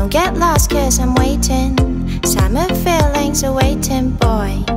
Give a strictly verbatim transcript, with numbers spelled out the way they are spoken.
Don't get lost cause I'm waiting. Summer feelings are waiting, boy.